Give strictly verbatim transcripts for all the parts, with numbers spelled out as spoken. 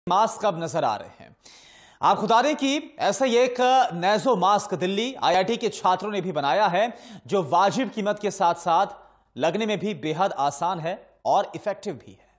Mask अब नजर आ रहे हैं। आप खुदा दें कि ऐसा ही एक नेजो मास्क दिल्ली आईआईटी के छात्रों ने भी बनाया है, जो वाजिब कीमत के साथ साथ लगने में भी बेहद आसान है और इफेक्टिव भी है।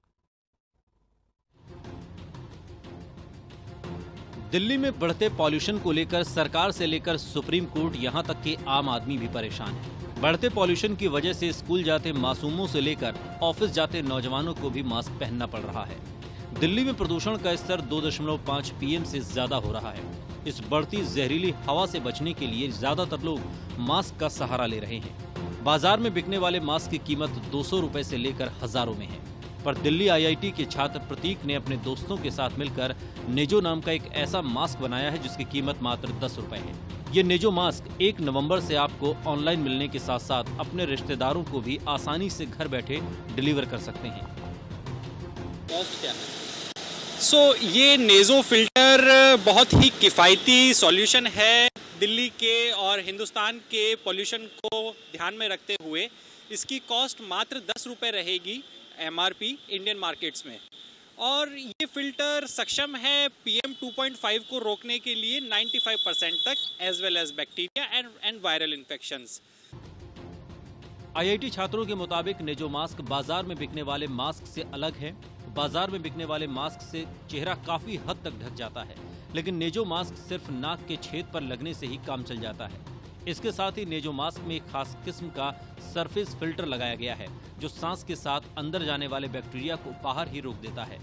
दिल्ली में बढ़ते पॉल्यूशन को लेकर सरकार से लेकर सुप्रीम कोर्ट यहां तक कि आम आदमी भी परेशान है। बढ़ते पॉल्यूशन की वजह से स्कूल जाते मासूमों से लेकर ऑफिस जाते नौजवानों को भी मास्क पहनना पड़ रहा है। दिल्ली में प्रदूषण का स्तर दो दशमलव पाँच पीएम से ज्यादा हो रहा है। इस बढ़ती जहरीली हवा से बचने के लिए ज्यादातर लोग मास्क का सहारा ले रहे हैं। बाजार में बिकने वाले मास्क की कीमत दो सौ रुपए से लेकर हजारों में है, पर दिल्ली आईआईटी के छात्र प्रतीक ने अपने दोस्तों के साथ मिलकर नेजो नाम का एक ऐसा मास्क बनाया है जिसकी कीमत मात्र दस रुपए है। ये नेजो मास्क एक नवंबर से आपको ऑनलाइन मिलने के साथ साथ अपने रिश्तेदारों को भी आसानी से घर बैठे डिलीवर कर सकते हैं। कॉस्ट क्या है? सो so, ये नेज़ो फिल्टर बहुत ही किफ़ायती सॉल्यूशन है दिल्ली के और हिंदुस्तान के पॉल्यूशन को ध्यान में रखते हुए। इसकी कॉस्ट मात्र दस रुपये रहेगी एमआरपी इंडियन मार्केट्स में, और ये फिल्टर सक्षम है पीएम टू पॉइंट फाइव को रोकने के लिए पचानवे परसेंट तक, as well as bacteria and and viral infections. IIT छात्रों के मुताबिक नेजो मास्क बाजार में बिकने वाले मास्क से अलग है। बाजार में बिकने वाले मास्क से चेहरा काफी हद तक ढक जाता है, लेकिन नेजो मास्क सिर्फ नाक के छेद पर लगने से ही काम चल जाता है। इसके साथ ही नेजो मास्क में एक खास किस्म का सरफेस फिल्टर लगाया गया है, जो सांस के साथ अंदर जाने वाले बैक्टीरिया को बाहर ही रोक देता है।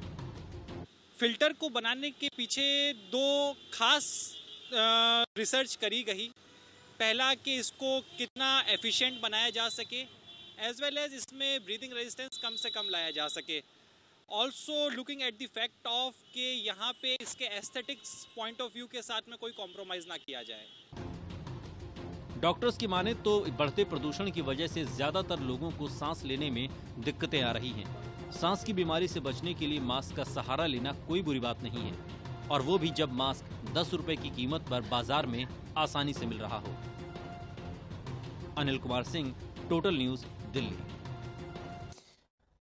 फिल्टर को बनाने के पीछे दो खास रिसर्च करी गई। पहला कि इसको कितना एफिशिएंट बनाया जा सके, एज वेल एज इसमें ब्रीदिंग रेजिस्टेंस कम से कम लाया जा सके। Also looking at the fact of कि यहाँ पे इसके एस्थेटिक्स पॉइंट ऑफ व्यू के साथ में कोई कॉम्प्रोमाइज ना किया जाए। डॉक्टर्स की माने तो बढ़ते प्रदूषण की वजह से ज्यादातर लोगों को सांस लेने में दिक्कतें आ रही हैं। सांस की बीमारी से बचने के लिए मास्क का सहारा लेना कोई बुरी बात नहीं है, और वो भी जब मास्क दस रुपए की कीमत पर बाजार में आसानी से मिल रहा हो। Anil Kumar Singh, total news, Delhi.